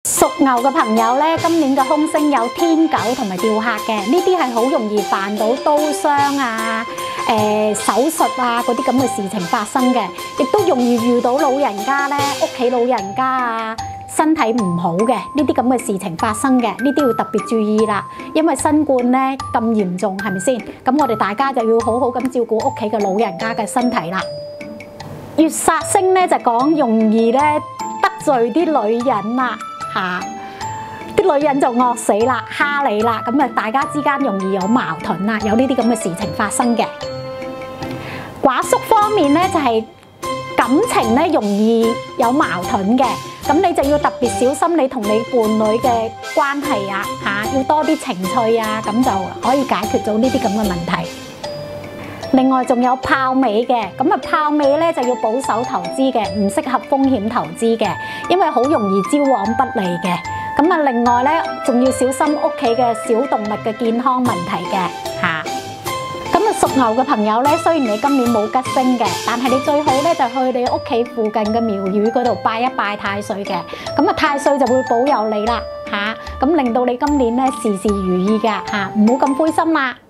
屬牛嘅朋友咧，今年嘅凶星有天狗同埋吊客嘅，呢啲係好容易犯到刀傷啊、手術啊嗰啲咁嘅事情發生嘅，亦都容易遇到老人家咧，屋企老人家啊身體唔好嘅呢啲咁嘅事情發生嘅，呢啲要特別注意啦，因為新冠咧咁嚴重，係咪先？咁我哋大家就要好好咁照顧屋企嘅老人家嘅身體啦。月煞星咧就講容易咧得罪啲女人啦。啲女人就惡死啦，蝦你啦，咁啊大家之間容易有矛盾啦，有呢啲咁嘅事情發生嘅。寡宿方面咧就係感情咧容易有矛盾嘅，咁你就要特別小心你同你伴侶嘅關係啊，要多啲情趣啊，咁就可以解決到呢啲咁嘅問題。另外仲有豹尾嘅，咁啊豹尾咧就要保守投資嘅，唔適合風險投資嘅，因為好容易招往不利嘅。咁啊另外咧仲要小心屋企嘅小動物嘅健康問題嘅嚇。咁啊屬牛嘅朋友咧，雖然你今年冇吉星嘅，但係你最好咧就去你屋企附近嘅廟宇嗰度拜一拜太歲嘅，咁啊太歲就會保佑你啦嚇，咁令到你今年咧事事如意㗎嚇，唔好咁灰心啦〜